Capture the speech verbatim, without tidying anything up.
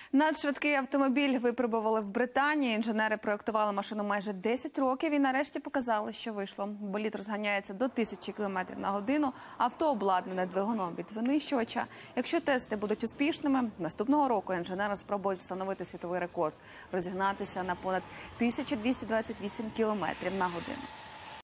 Надшвидкий автомобіль випробували в Британії. Інженери проєктували машину майже десять років і нарешті показали, що вийшло. Болід розганяється до тисячі кілометрів на годину, авто обладнане двигуном від винищувача. Якщо тести будуть успішними, наступного року інженери спробують встановити світовий рекорд – розігнатися на понад тисячу двісті двадцять вісім кілометрів на годину.